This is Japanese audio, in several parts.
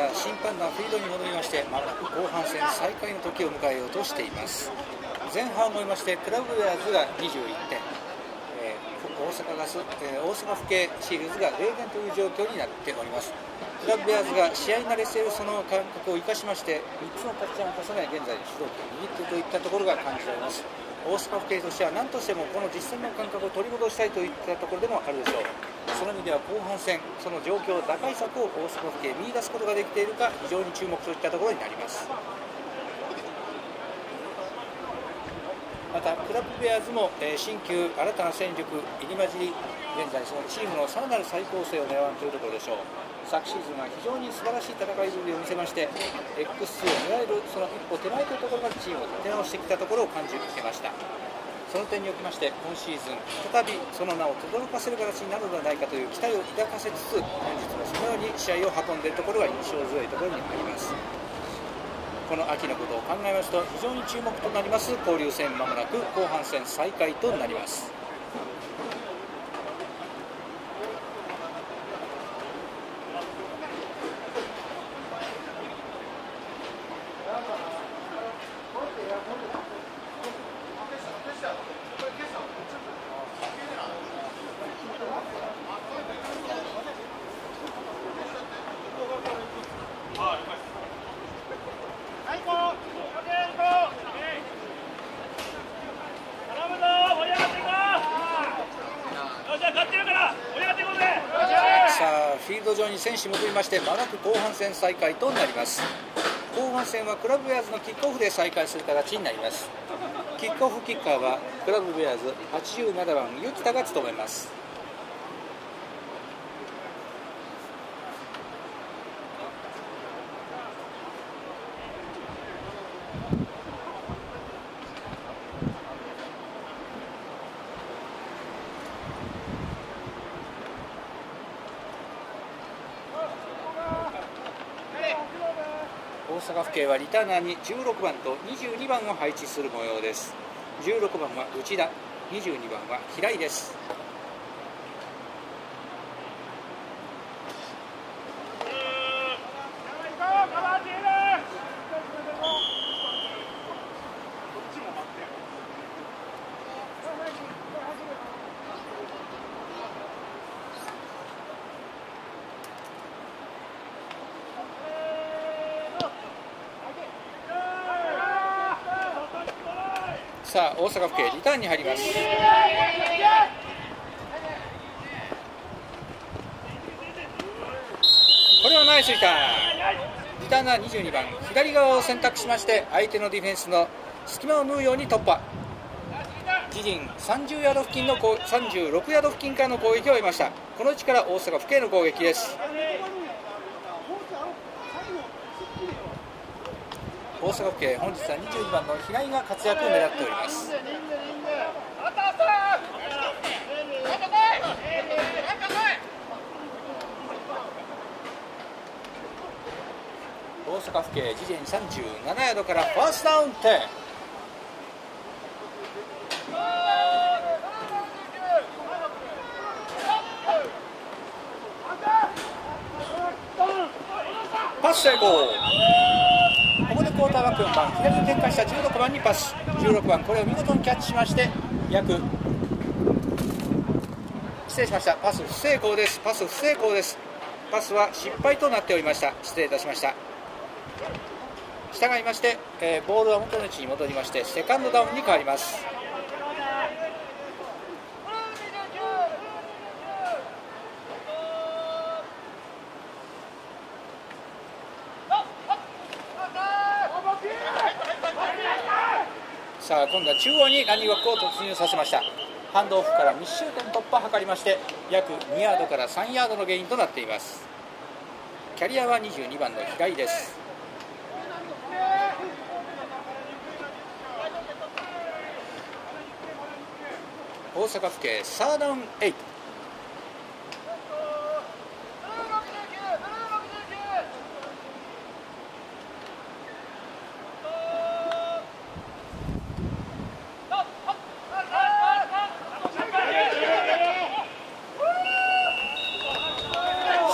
審判団フィールドに戻りまして、まもなく後半戦再開の時を迎えようとしています。前半を終えまして、クラブウェアーズが21点、大阪ガス、大阪府警シールズが0点という状況になっております。クラブウェアーズが試合慣れしているその感覚を生かしまして、3つのタッチダウンを重ね、現在主導権を握っているといったところが感じられます。大阪府警としては何としてもこの実戦の感覚を取り戻したいといったところでもあるでしょう。その意味では後半戦、その状況打開策を大阪府警見出すことができているか、非常に注目といったところになります。またクラブウェアーズも、新旧新たな戦力入り混じり、現在そのチームのさらなる再構成を狙わんというところでしょう。昨シーズンは非常に素晴らしい戦いぶりを見せまして、 X2 を狙えるその一歩手前というところまでチームを立て直してきたところを感じ受けました。その点におきまして、今シーズン再びその名を轟かせる形になるのではないかという期待を抱かせつつ、本日もそのように試合を運んでいるところが印象強いところにあります。この秋のことを考えますと、非常に注目となります交流戦、まもなく後半戦再開となります。フィールド上に選手戻りまして、まもなく後半戦再開となります。後半戦はクラブウェアーズのキックオフで再開する形になります。キックオフキッカーはクラブウェアーズ87番ゆきたが務めます。大阪府警はリターナーに16番と22番を配置する模様です。16番は内田、22番は平井です。さあ大阪府警リターンに入ります。これはナイスリターン。リターナー22番左側を選択しまして、相手のディフェンスの隙間を縫うように突破。自陣30ヤード付近の36ヤード付近からの攻撃を得ました。この位置から大阪府警の攻撃です。大阪府警、本日は22番の平井が活躍を狙っております。大阪府警自陣37ヤードからファーストダウン10。パス成功。ここでクォーターバック4番左に展開した16番にパス。16番これを見事にキャッチしまして、失礼しました、パス不成功です。パス不成功です。パスは失敗となっておりました。失礼いたしました。従いまして、ボールは元の位置に戻りまして、セカンドダウンに変わります。さあ今度は中央にランニングバックを突入させました。ハンドオフから密集点突破を図りまして、約2ヤードから3ヤードのゲインとなっています。キャリアは22番の平井です。大阪府警サードダウン8。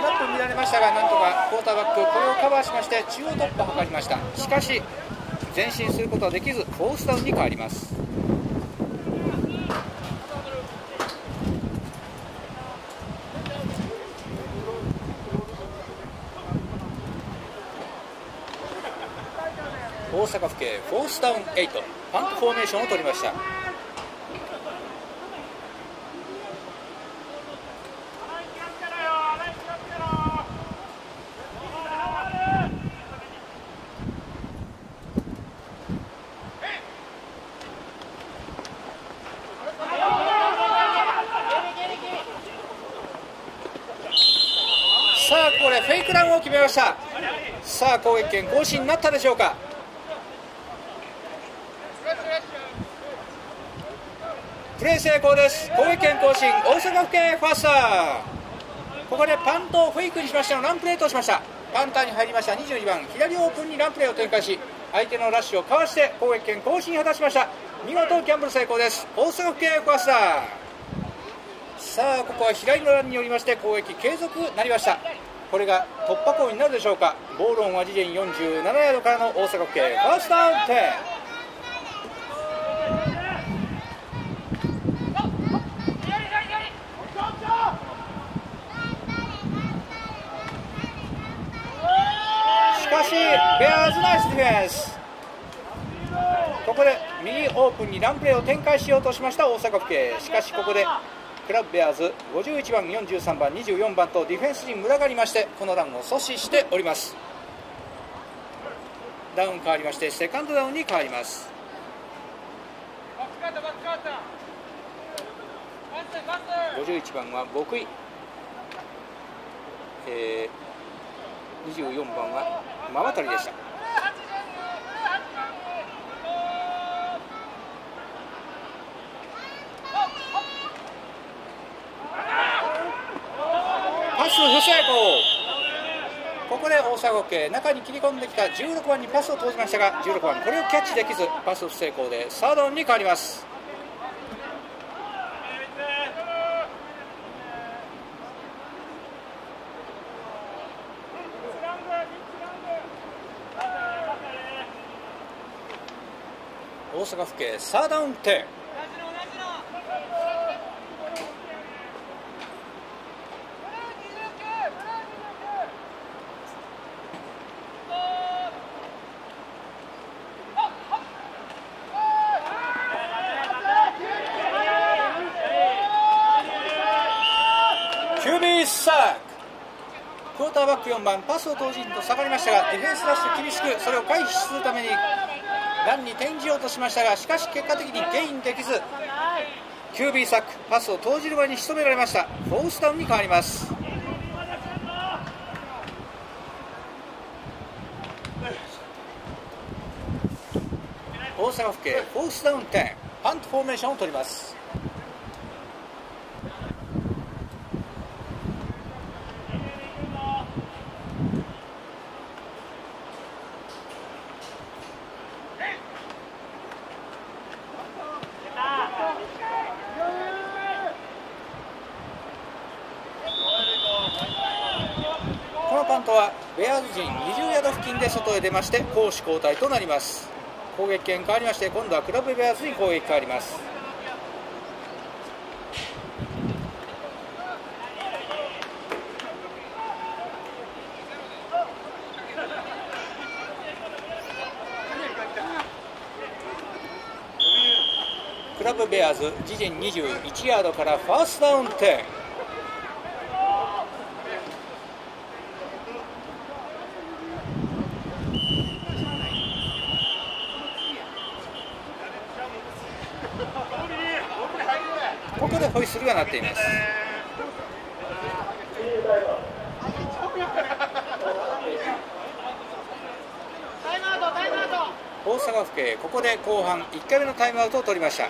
スラップ見られましたが、なんとかクォーターバックこれをカバーしまして中央突破を図りました。しかし前進することはできずフォースダウンに変わります。大阪府警フォースダウン8パントフォーメーションを取りました。さあこれフェイクランを決めました。さあ攻撃権更新になったでしょうか。プレー成功です。攻撃権更新大阪府警ファースター。ここでパントをフェイクにしましたのランプレートをしました。パンターに入りました22番左オープンにランプレーを展開し相手のラッシュをかわして攻撃権更新を果たしました。見事ギャンブル成功です。大阪府警ファースター。さあここは左のランによりまして攻撃継続なりました。これが突破口になるでしょうか。ボールオンは次元47ヤードからの大阪府警ファーストダウン10。しかしベアーズナイスディフェンス。ここで右オープンにランプレーを展開しようとしました大阪府警。しかしここでクラブベアーズ51番43番24番とディフェンスに群がりましてこのランを阻止しております。ダウン変わりましてセカンドダウンに変わります。51番は僕井、24番は馬渡でした。パス不成功。ここで大阪府警中に切り込んできた16番にパスを投じましたが16番これをキャッチできずパス不成功でサードダウンに変わります。大阪府警サードダウン10。QB サーク。クォーターバック4番パスを投じんと下がりましたがディフェンスラッシュ厳しくそれを回避するためにランに転じようとしましたがしかし結果的にゲインできず QB サックパスを投じる前に仕留められました。フォースダウンに変わります。大阪府警フォースダウン10パントフォーメーションを取ります。このパントはベアーズ陣20ヤード付近で外へ出まして攻守交代となります。攻撃権変わりまして今度はクラブベアーズに攻撃変わります。クラブベアーズ自陣21ヤードからファーストダウン10。ここでホイッスルが鳴っています。大阪府警ここで後半1回目のタイムアウトを取りました。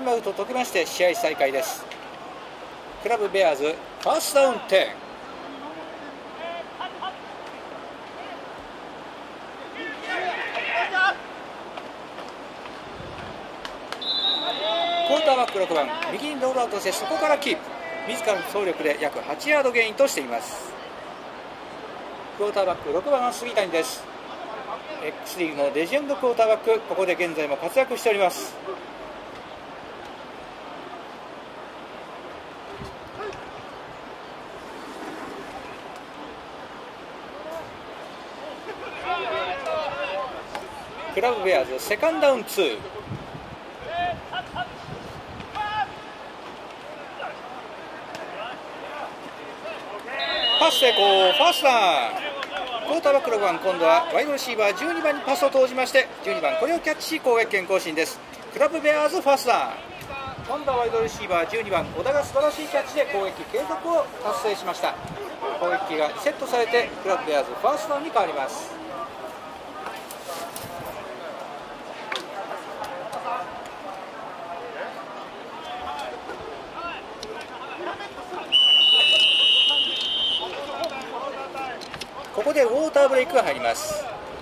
ムアウト解けまして試合再開です。クラブベアーズファーストダウン10。クォーターバック6番右にロールアウトしてそこからキープ、自らの走力で約8ヤードゲインとしています。クォーターバック6番は杉谷です。 X リーグのレジェンドクォーターバック、ここで現在も活躍しております。クラブベアーズセカンドダウン2。パス成功、ファーストダウン。クォーターバック6番、今度はワイドレシーバー12番にパスを投じまして、12番これをキャッチし攻撃権更新です。クラブベアーズファーストダウン。今度はワイドレシーバー12番小田が素晴らしいキャッチで攻撃継続を達成しました。攻撃がリセットされてクラブベアーズファーストダウンに変わります。ここでウォーターブレイクが入ります。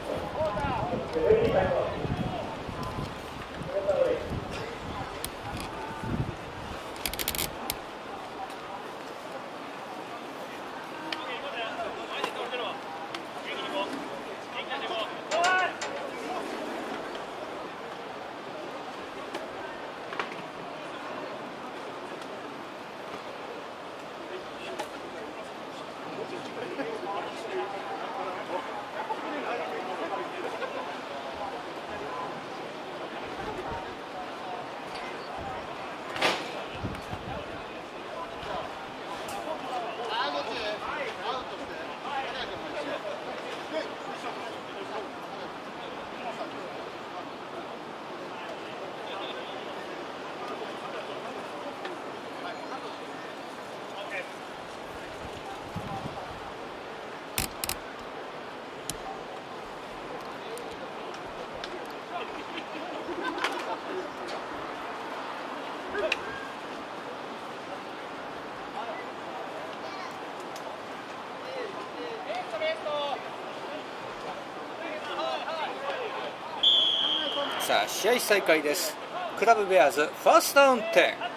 さあ試合再開です。クラブベアーズファーストダウン10。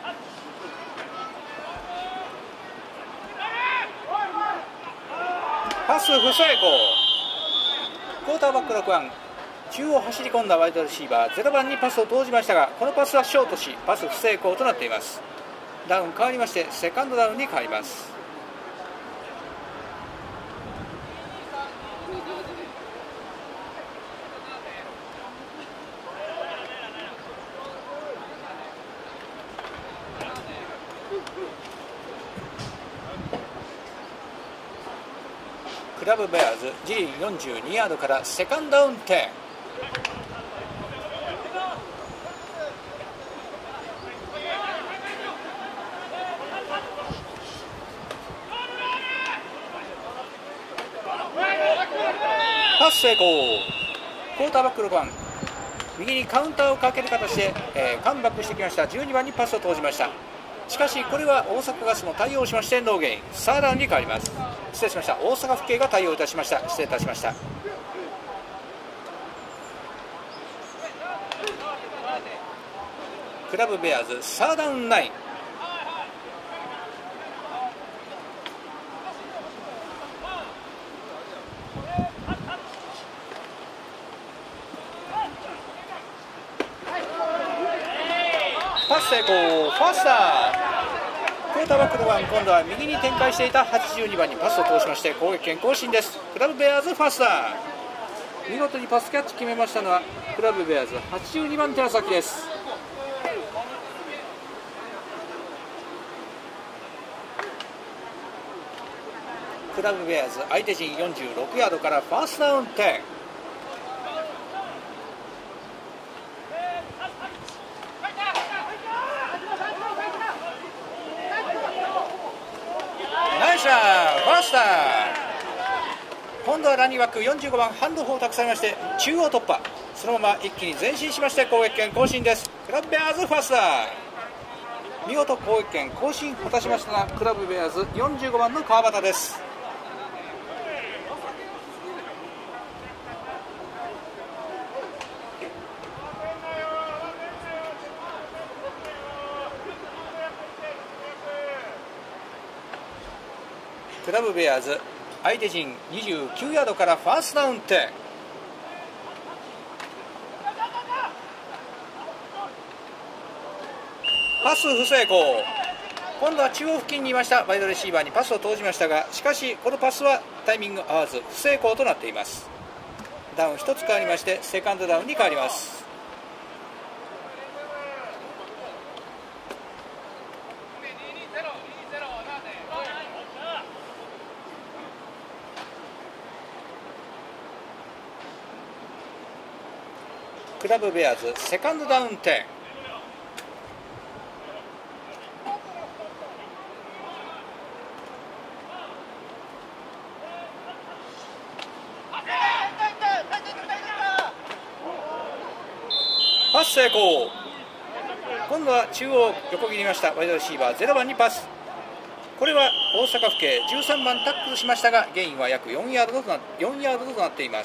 パス不成功。クォーターバック6番中央走り込んだワイドレシーバー0番にパスを投じましたが、このパスはショートしパス不成功となっています。ダウン変わりましてセカンドダウンに変わります。クラブベアーズ自陣42ヤードからセカンドダウン10。パス成功。クォーターバック6番右にカウンターをかける形で、カムバックしてきました12番にパスを投じました。しかしこれは大阪ガスも対応しましてノーゲイン、サーダウンに変わります。失礼しました、大阪府警が対応いたしました。失礼いたしました。クラブベアーズサーダウン9。パス成功、ファースター。クォーターバックの番、今度は右に展開していた82番にパスを通しまして攻撃権更新です。クラブベアーズファースター。見事にパスキャッチ決めましたのはクラブベアーズ82番寺崎です。クラブベアーズ相手陣46ヤードからファーストダウン10。ナイスランファースター。今度はランニングバック45番ハンドオフを託されまして中央突破、そのまま一気に前進しまして攻撃権更新です。クラブベアーズファースター。 見事攻撃権更新果たしましたが、クラブベアーズ45番の川端です。クラブベアーズ相手陣29ヤードからファーストダウン点。パス不成功。今度は中央付近にいましたワイドレシーバーにパスを投じましたが、しかしこのパスはタイミング合わず不成功となっています。ダウン1つ変わりましてセカンドダウンに変わります。クラブベアーズセカンドダウン点。パス成功。今度は中央横切りましたワイドレシーバー0番にパス。これは大阪府警13番タックルしましたが、ゲインは約4ヤードとなっています。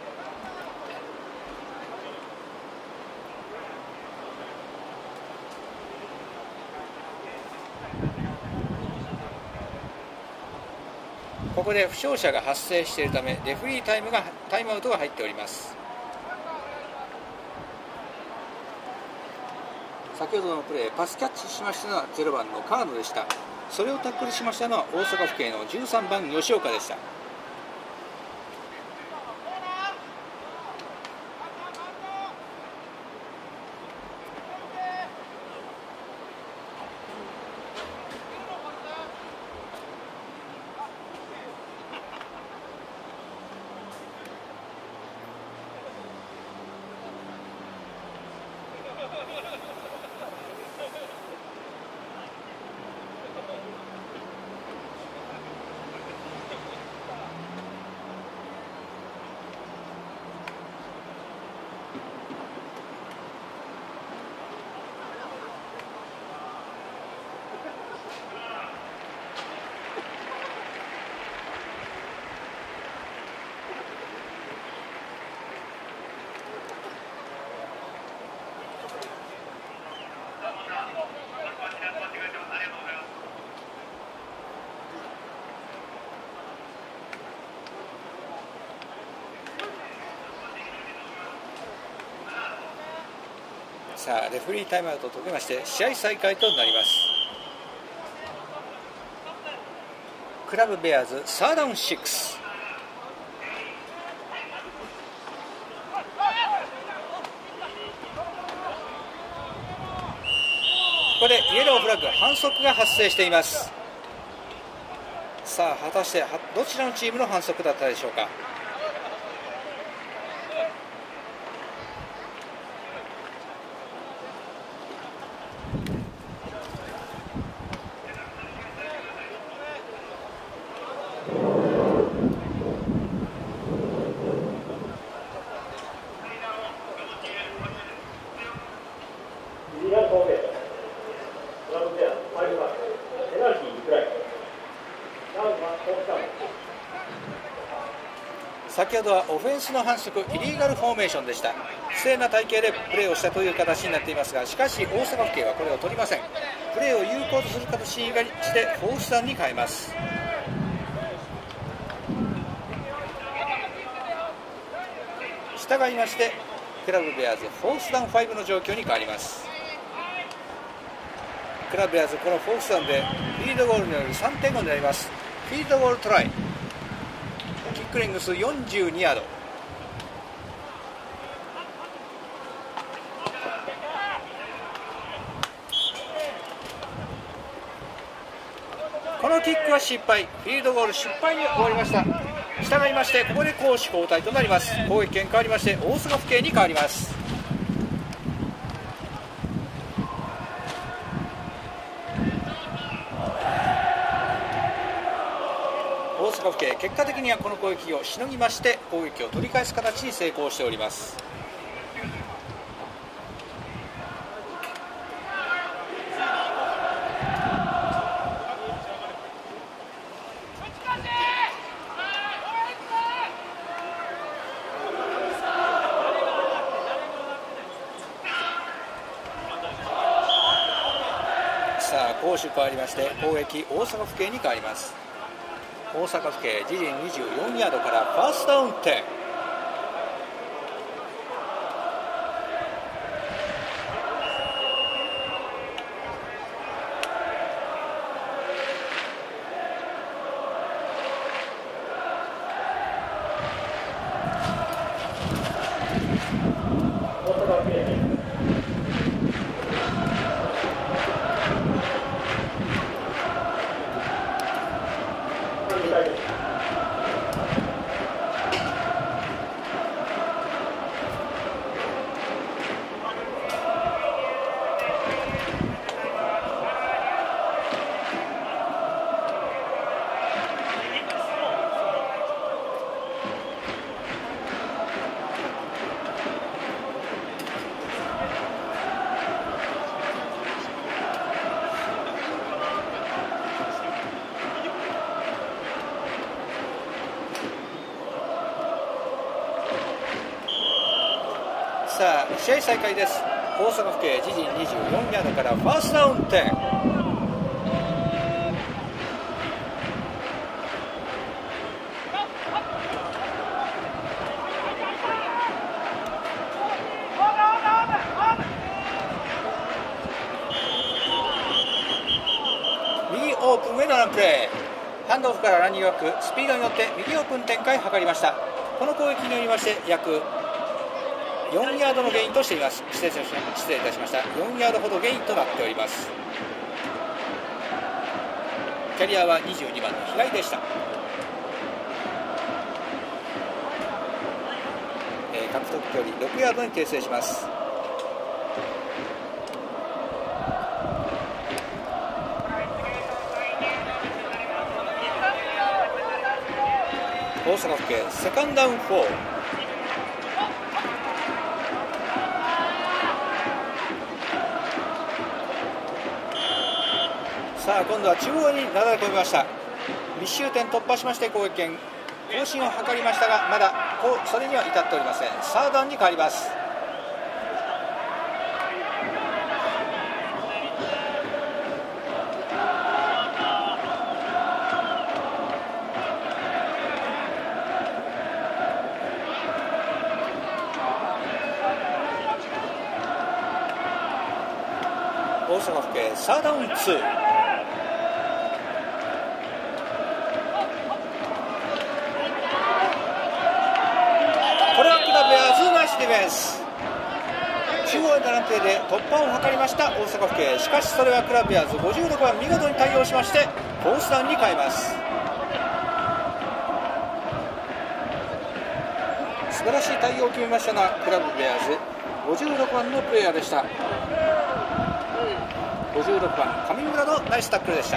ここで負傷者が発生しているためレフリータイムアウトが入っております。先ほどのプレーパスキャッチしましたのは0番の川野でした。それをタックルしましたのは大阪府警の13番吉岡でした。さあレフリータイムアウトを解きまして試合再開となります。クラブベアーズサーダウン6。ここでイエローフラッグ反則が発生しています。さあ果たしてどちらのチームの反則だったでしょうか。先ほどはオフェンスの反則イリーガルフォーメーションでした。不正な体型でプレーをしたという形になっていますが、しかし大阪府警はこれを取りません。プレーを有効とする形にしてフォースダウンに変えます。従いましてクラブベアーズフォースダウン5の状況に変わります。クラブベアーズこのフォースダウンでフィールドゴールによる3点後になります。フィールドゴールトライ。キックレングス42ヤード。このキックは失敗。フィールドゴール失敗に終わりました。従いましてここで攻守交代となります。攻撃権変わりまして大阪府警に変わります。大阪府警結果的にはこの攻撃をしのぎまして攻撃を取り返す形に成功しております。 攻守変わりまして攻撃大阪府警に変わります。大阪府警自陣24ヤードからファーストダウン10。さあ試合再開です。大阪府警自陣24ヤードからファーストダウン10。右オープンへのランプレー、ハンドオフからランニングバック、スピードによって右オープン展開を図りました。この攻撃によりまして約4ヤードのゲインとしています。失礼いたしました。4ヤードほどゲインとなっております。キャリアは22番の平井でした。獲得距離6ヤードに訂正します。大阪府警セカンドダウン4。さあ今度は中央になだれ込みました。密集点突破しまして攻撃権更新を図りましたが、まだそれには至っておりません。サードダウンに変わります。大阪府警サードダウン2。ディフェンス中央のランプレーで突破を図りました大阪府警。しかしそれはクラブベアーズ56番見事に対応しましてフォースダウンに変えます。素晴らしい対応を決めましたがクラブベアーズ56番のプレイヤーでした。56番上村のナイスタックルでした。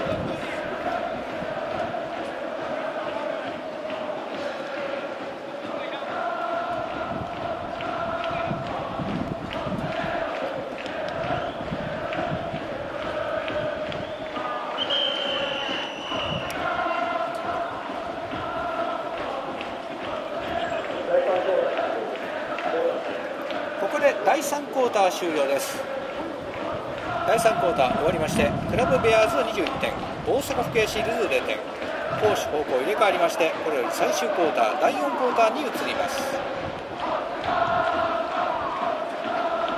第3クォーター終了です。第3クォーター終わりましてクラブベアーズ21点大阪府警シールズ0点攻守方向入れ替わりましてこれより最終クォーター第4クォーターに移ります。